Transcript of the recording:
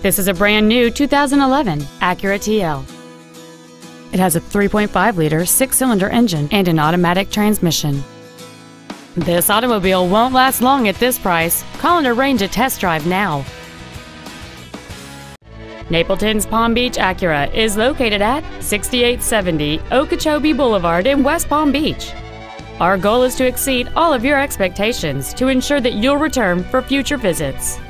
This is a brand new 2011 Acura TL. It has a 3.5-liter six-cylinder engine and an automatic transmission. This automobile won't last long at this price. Call and arrange a test drive now. Napleton's Palm Beach Acura is located at 6870 Okeechobee Boulevard in West Palm Beach. Our goal is to exceed all of your expectations to ensure that you'll return for future visits.